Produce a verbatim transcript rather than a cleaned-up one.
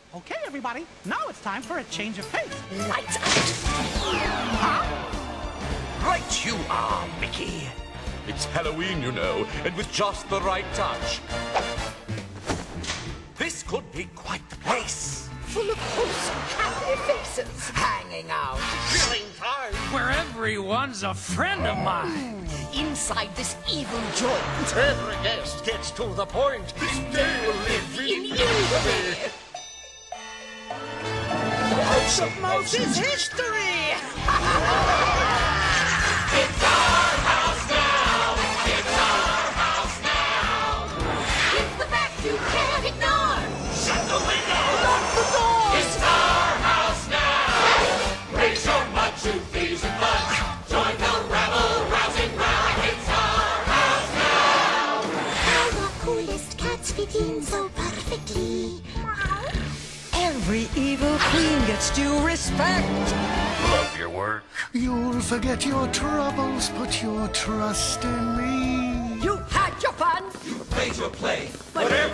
Okay, everybody, now it's time for a change of pace. Lights out! Huh? Right you are, Mickey. It's Halloween, you know, and with just the right touch. This could be quite the place. Full of wholesome, happy faces. Hanging out, killing time. Where everyone's a friend of mine. Inside this evil joint, Every guest gets to the point. This day will live in infamy. the House of Mouse is history! It's our house now! It's our house now! It's the fact you can't ignore! Shut the window! Lock the door! It's our house now! Raise your mud to thieves and buds. Join the rabble-rousing round. It's our house now! How the coolest cats fit in so perfectly. Every evil queen gets due respect. Love your work. You'll forget your troubles, put your trust in me. You had your fun! Play your play. But